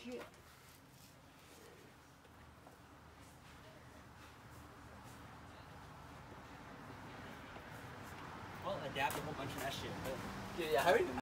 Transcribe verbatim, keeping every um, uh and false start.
shit. Well, adapt a whole bunch of that shit. But Yeah, yeah. How are you?